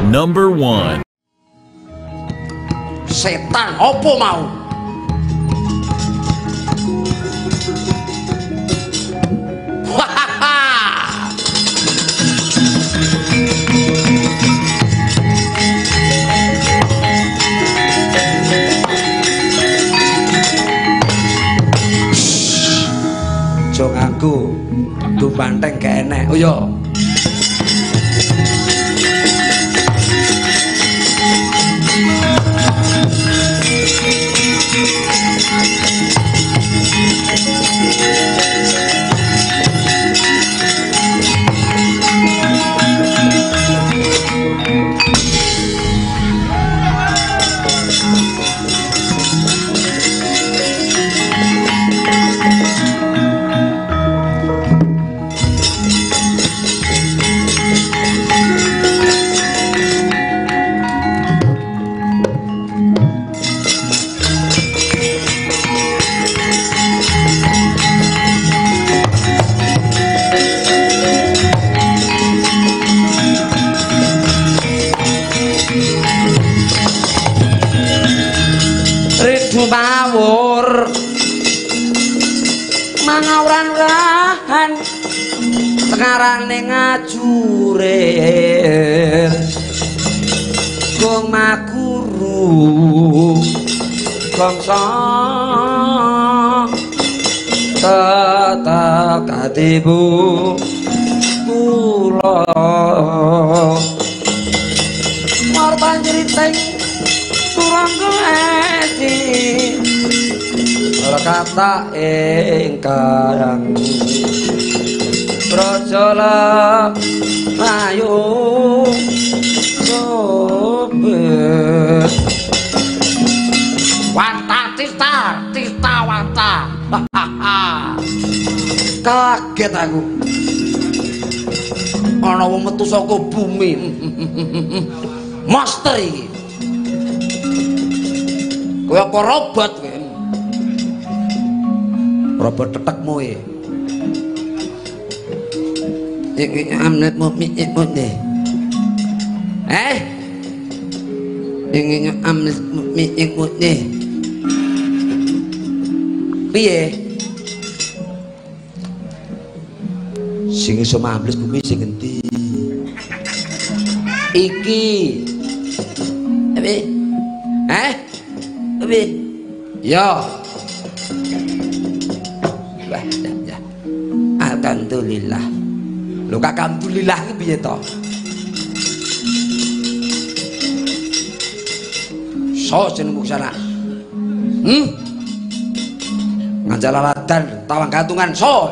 Number 1. Setan opo mau? Jong aku tumpanteng gak enek. Oh yo. Mawur mangauran rahan sekarane ngajurir gong maguru gongsa tetek atibu kula marpan jeriting turangga edi kata ingkang brajala ayu sobet wata tista wata kaget aku ana wong metu saka bumi monster iki kaya apa robot kowe robot tetekmu ya amnet mukmin deh ingin amnet mukmin deh piye sing iso mambles bumi sing endi iki abi yo ya. Alhamdulillah. Lho alhamdulillah iki piye to? So jenengmu sana. Ngajalaladan tawang gantungan so.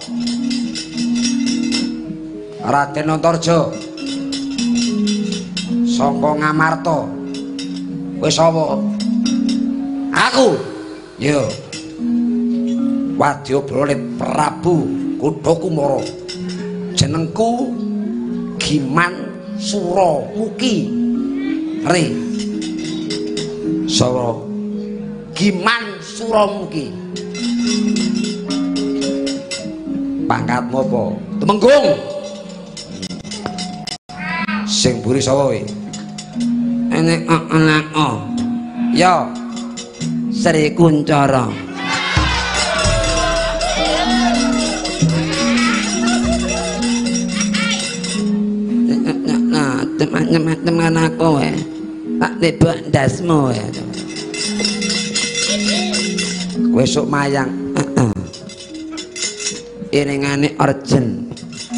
Raden Antarja. Sangka Ngamarta. Kowe sapa? Aku. Yo. Wadyabala Prabu Kudakumara. Jenengku Giman Suramuki. Re. Sawa Giman Suramuki. Pangkatmu apa? Temenggung. Sing mburi sapa kowe? Enek anak ya. Sri Kuncara. Teman-teman aku tak tebak ndasmu ya. Kowe sok mayang. Iringane urgent.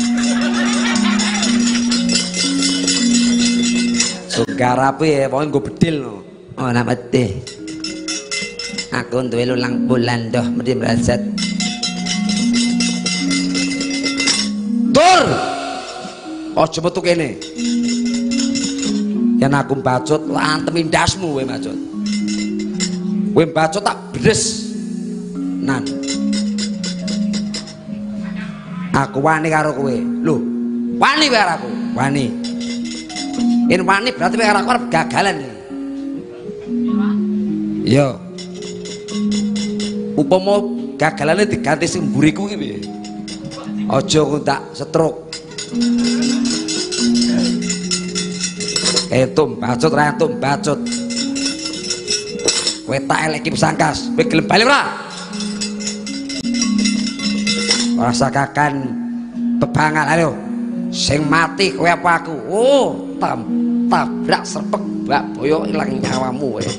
Sugarape ya pokoke nggo bedil no. Oh nak bedil. Aku duwe lulang bulan doh mesti merasat. Tur. Aja metu kene. Yen aku mbacut lantem indasmu kowe mbacut. Kowe mbacut tak bres. Nan. Aku wani karo kowe. Lho, wani karo aku. Wani. Yen wani berarti karo aku arep gagalan. Yo. Upama gagalane diganti sing mburiku iki piye? Aja kok tak setruk. Entum bacut ra entum bacut. Kowe tak elek iki pesangkas. Kowe gelem bali ora? Ora sakakan bebangan ayo. Sing mati kowe apa aku? Oh, tabrak serpek Mbak Boyo ilang nyawamu kowe.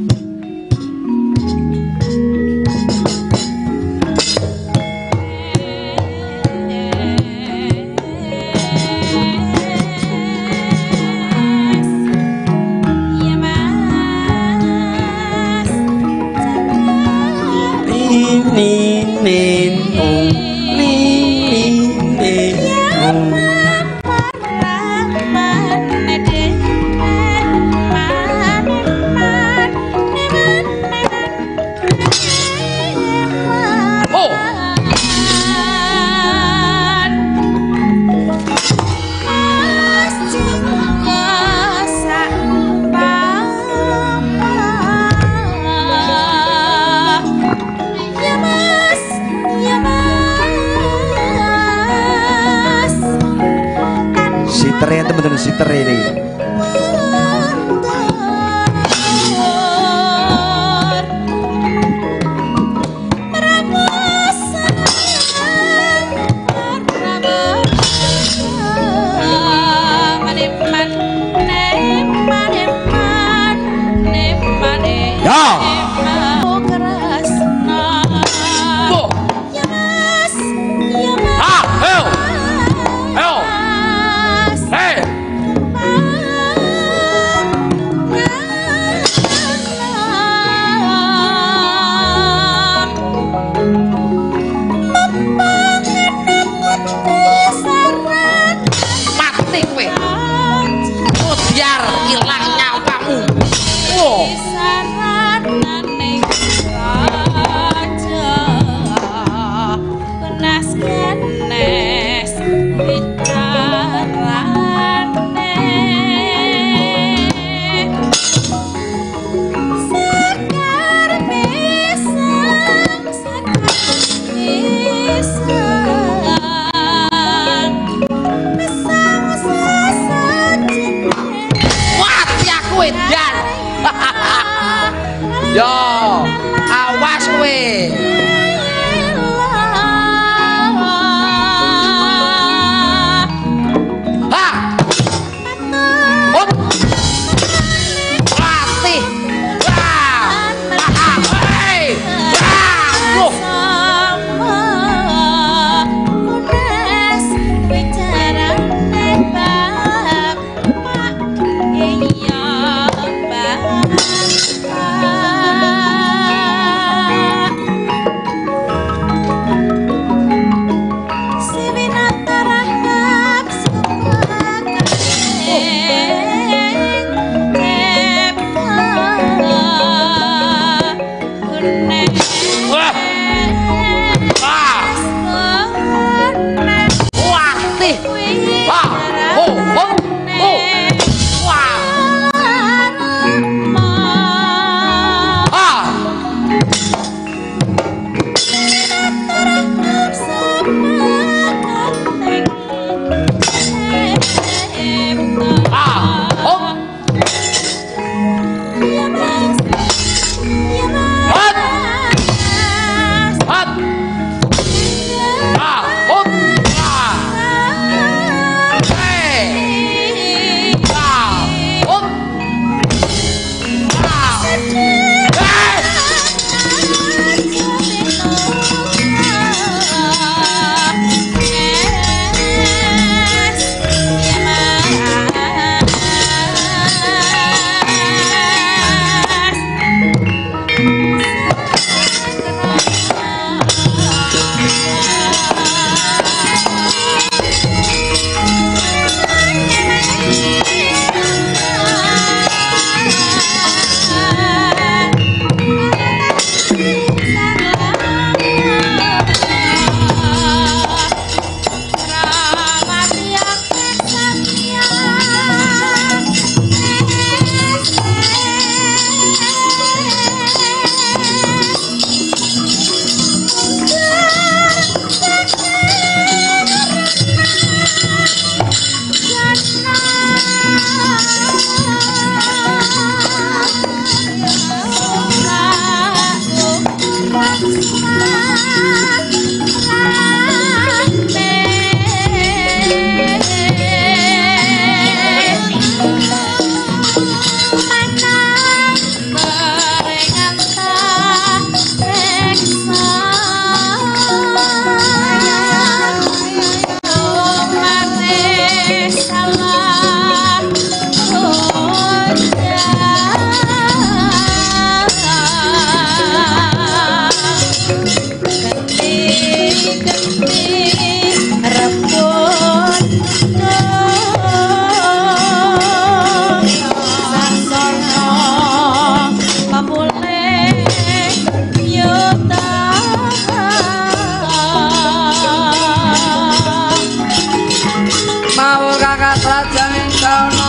Siter ini yo, awas kowe. Ha. Hop. Latih. Wah. Hei. Wah. jagat rajaning kaono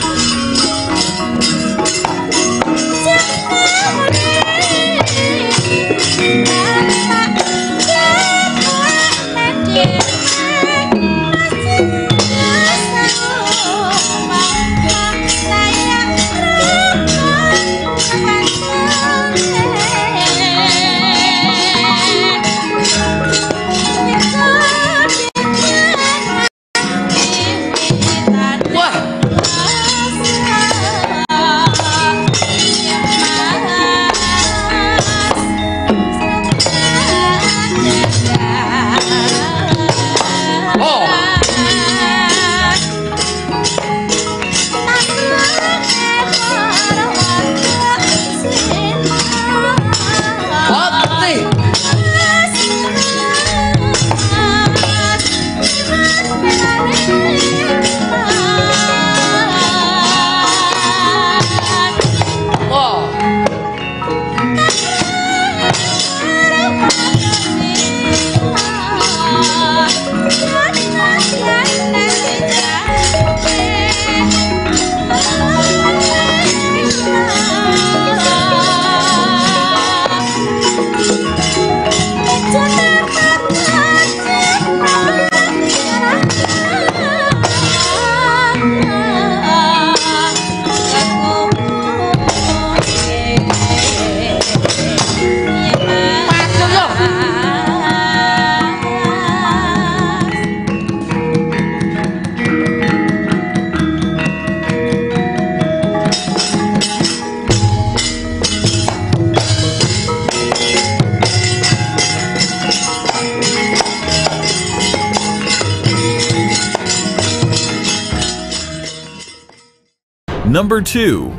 Number 2.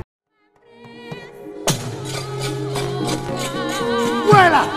Voilà.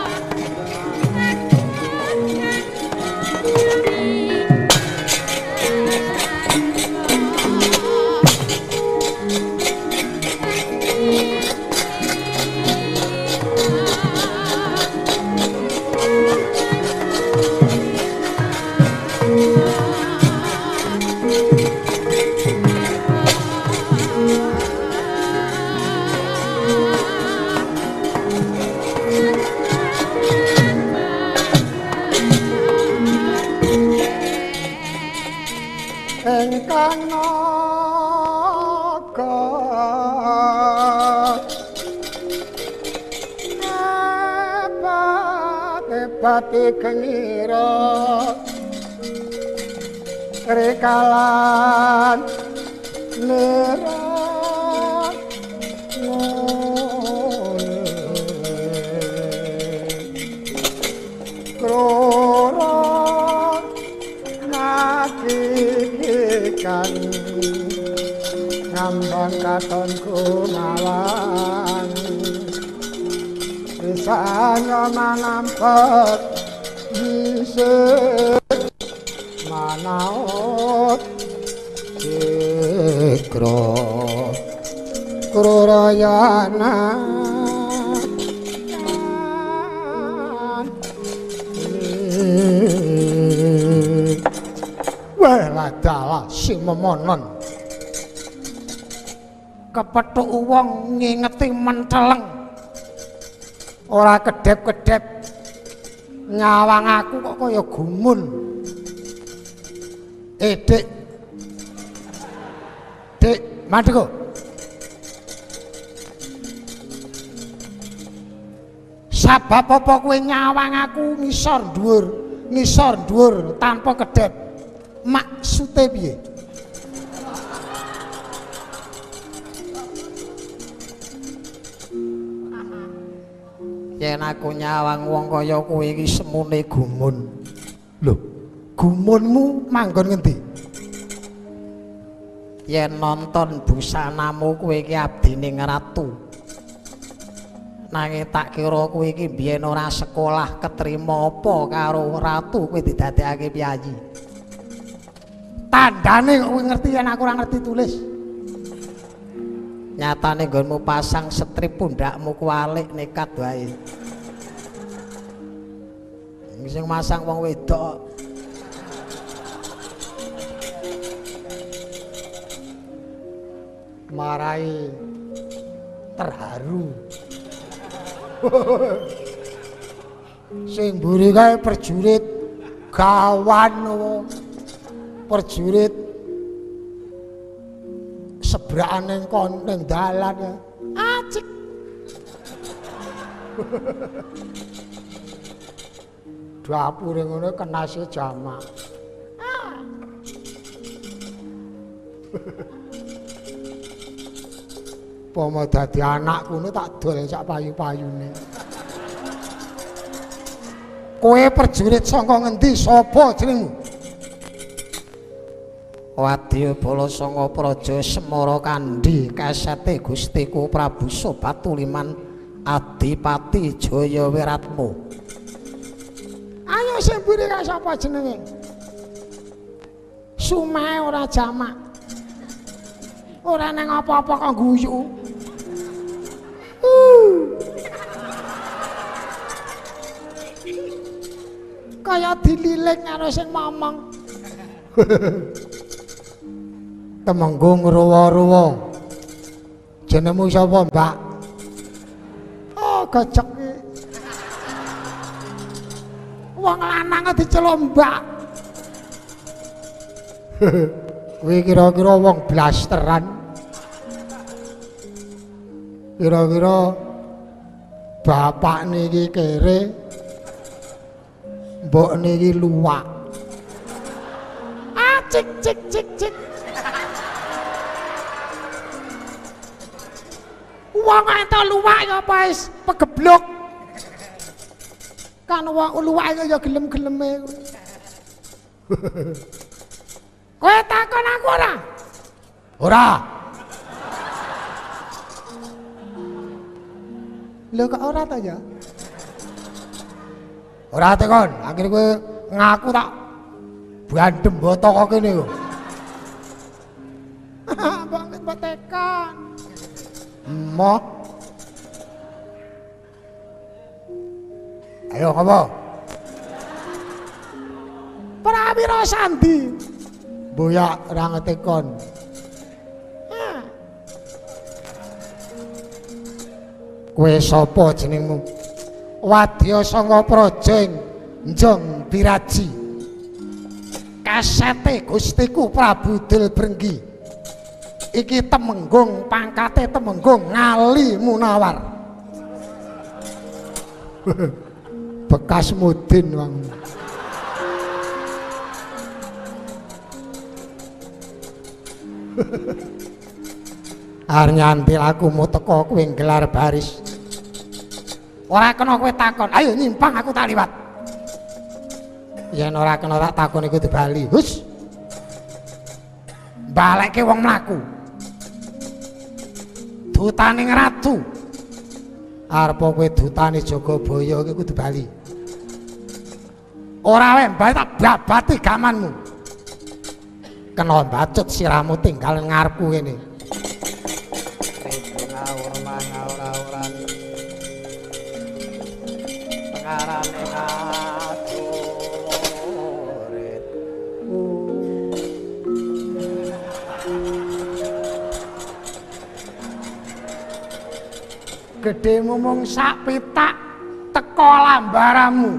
Engkang naga hebat-hebati gengira rekalan nira kroro nakikan ngambang katon kumawan bisanya manampet disik manaut sikro krurayana Ladalah si memonon kepethuk wong ngingeti menteleng ora kedep-kedep nyawang aku kok kaya gumun Dik mandeko sabab apa kowe nyawang aku ngisor dhuwur tanpa kedep maksude piye? Yen aku nyawang wong kaya kowe iki semune gumun. Lho, gumunmu manggon ngendi? Yen nonton busanamu kowe iki abdine ratu. Nanging tak kira kowe iki biyen ora sekolah ketrima apa karo ratu kowe didadekake piyayi. Tandane kok kowe ngerti yen aku ora ngerti tulis. Nyatane nggonmu pasang strip pundakmu kualik nekat wae. Sing masang wong wedok. marai terharu. Sing mburi kae perjurit gawan perjurit sebrakan ning dalan ya. Acik. Dapure ngono kenase jamak. Pomo dadi anakku ngono tak dol sak payu-payune. Kowe perjurit saka ngendi? Sapa jenengmu? Wadya Balasanga Praja Semara Kandhi kasete Gustiku Prabu Sobatuliman Adipati Jayawiratmu. Ayo sing mburi ka sapa jenenge? Sumae ora jamak. Ora nang apa-apa kok guyu. Kaya dililing karo sing momong. Temenggung ruwa-ruwa. Jenengmu sapa, Mbak? Oh, gojek iki. Wong lanang diceluk Mbak. Kuwi kira-kira wong blasteran. Kira-kira bapak niki kere, mbok niki luwak. Cik cik cik cik. Wong ento luwak ya apa wis pegeblok. Kan wong luwak ya gelem-geleme. Kowe takon aku ora? Ora. Lho kok ora ta ya? Ora tekon, akhire kowe ngaku tak bandem botok kok kene yo. Banget botekan. Mo. Ayo ngopo? Prawira sandi. Boyak ora ngetekon. Kowe sapa jenengmu? Wadya Sanga Praja Njong Biraji. Kasete Gustiku Prabu Dilbrenggi. Iki Temenggung, pangkate Temenggung Ngali Munawar. Bekas mudin wong. Arep nyantil aku mau teko kowe gelar baris. Ora kena kowe takon, ayo nyimpang aku tak liwat. Yen ora kena tak takon iku dibali. Hus. Balekke wong mlaku. Dutaning ratu. Arep kowe dutane Jagabaya iku kudu bali. Ora wae mbah tak babati gamanmu. Kena bacut siramu tinggal ngarepku kene. Pengarane ngajurit. Gedhemu mung sak pitak teko lambaramu.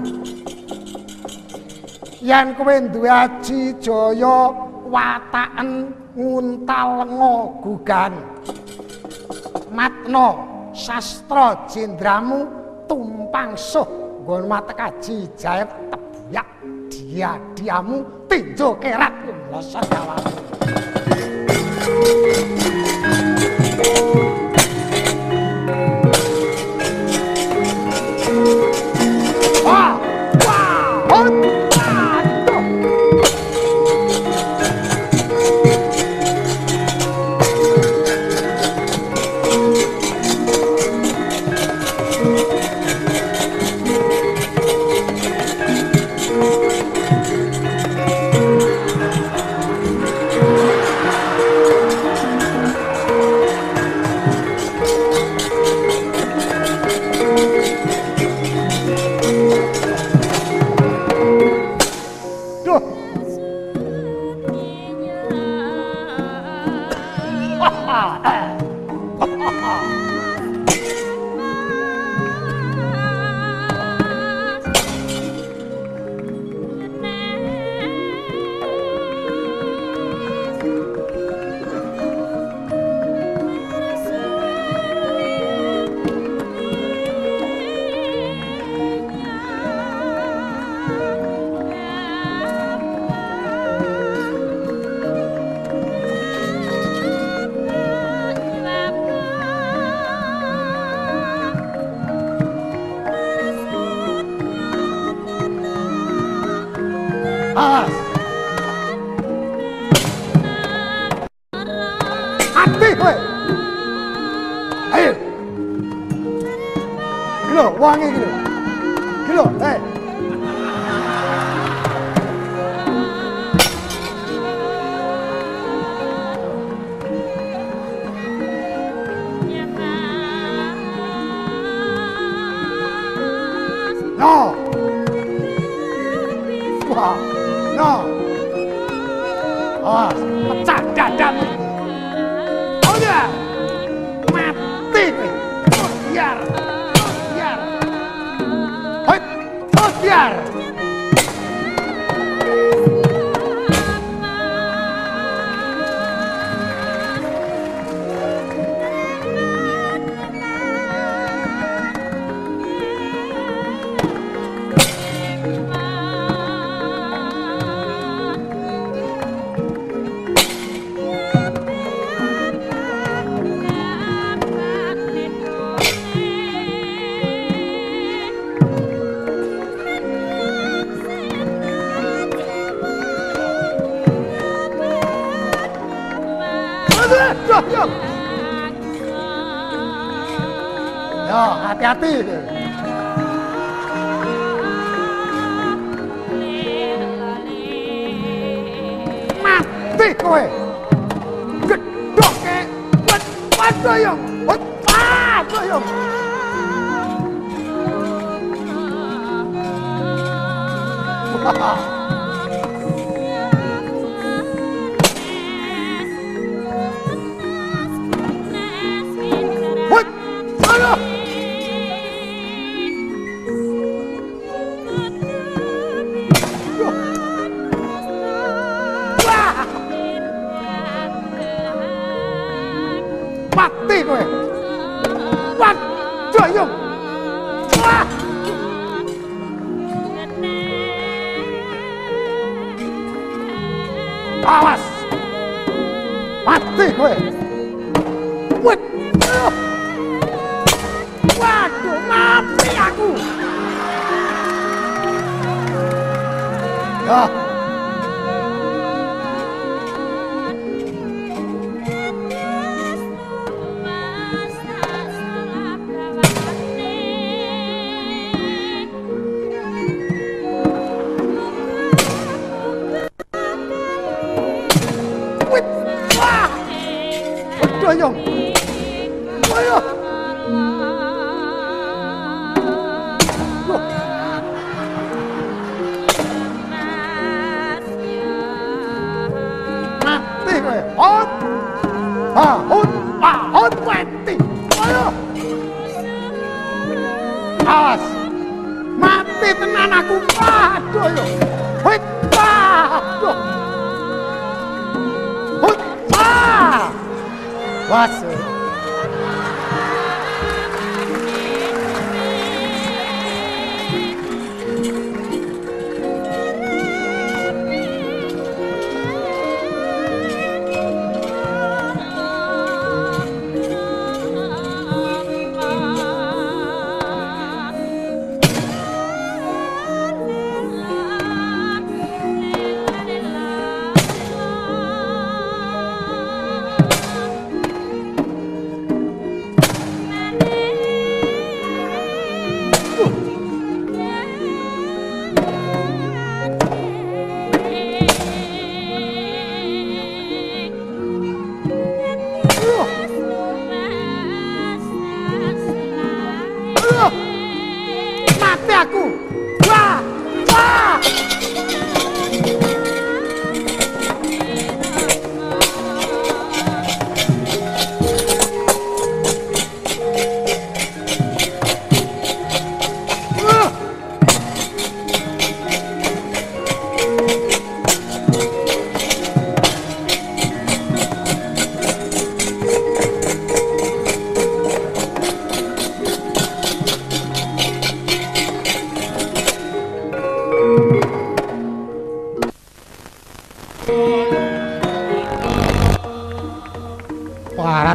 Yen kowe duwe aji jaya wataken nguntal lenga gugan. Matna sastra jendramu tumpang suh nggon matek aji jaep tebuyak dia-diamu tinjo kerat losor dawamu. Wah, wah, Mati kowe. Ayo. Gilo, wangi gilo. Gilo, hei. No. Wah, no. Oh, pecah dadamu. Oh ya, mati. Oh biar, oh biar. Hoi, oh biar. Yo, hati-hati. Mati kowe. Gedhok ke. Waduh yo. Waduh yo. Mati kowe. Waduh yo. Wah. Awas. Mati kowe. Waduh. Waduh, mati aku. Ya. Ayo. Ayo. Mati kowe. Hot. Hot mati. Ayo. Awas. Mati tenan aku. Aduh yo. Hit. Aduh. Hot. What's it? Mati aku. Wah, wah. Warat.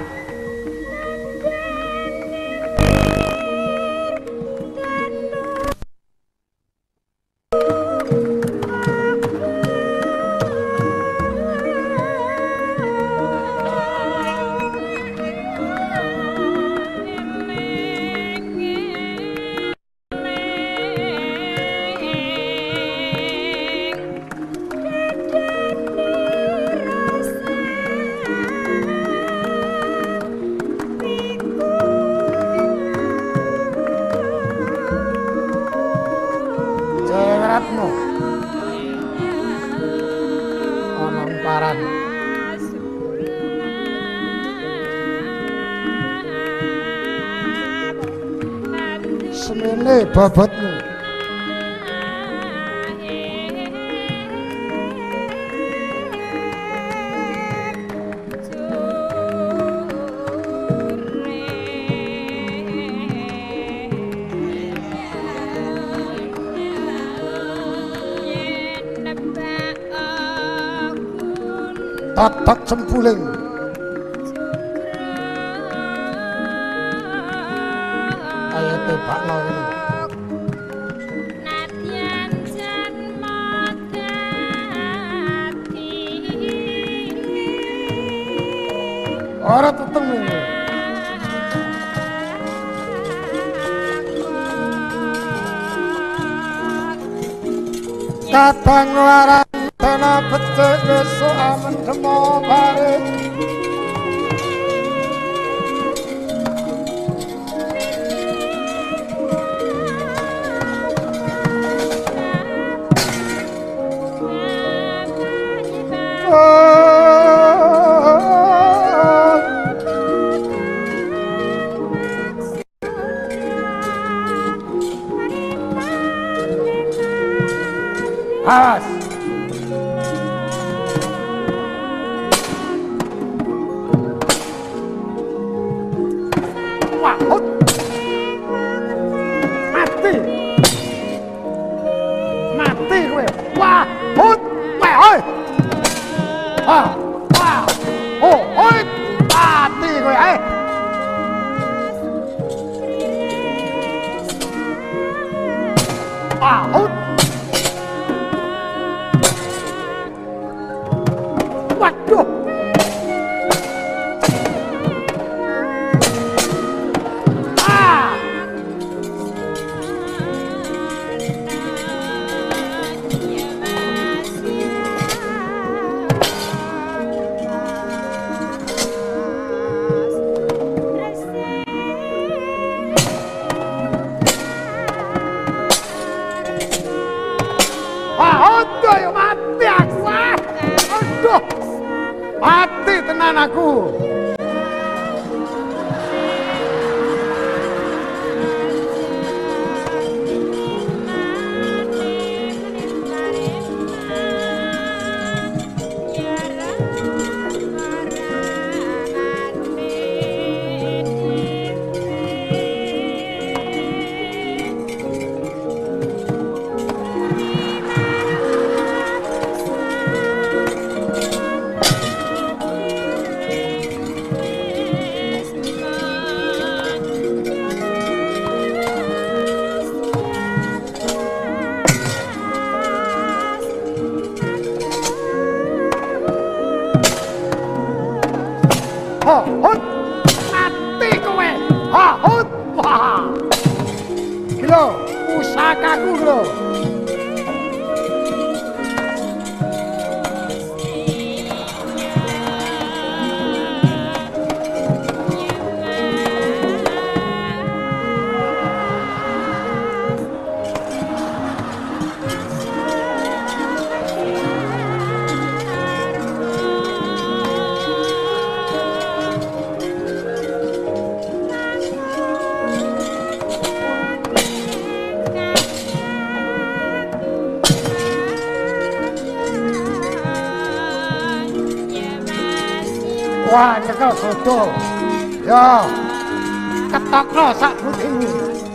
Ini bobotmu. Totok cempuling. Ayo tebakno ini. Ora tetemu. Kadang larang tanah becek besok amen demo bare. Awas. Wah, mati. Mati kowe. Wah, hut. Wah, oi. Ah, wah. Oh, oi. Mati kowe, Ah, hut. Waduh. Ah. Aduh, ya mati aksa. Aduh. Mati tenan aku. Hut, mati kowe. Hut, wah. Gila, pusakaku lho. Wah, nyekel sodo. Ya, ketokno sak putihmu.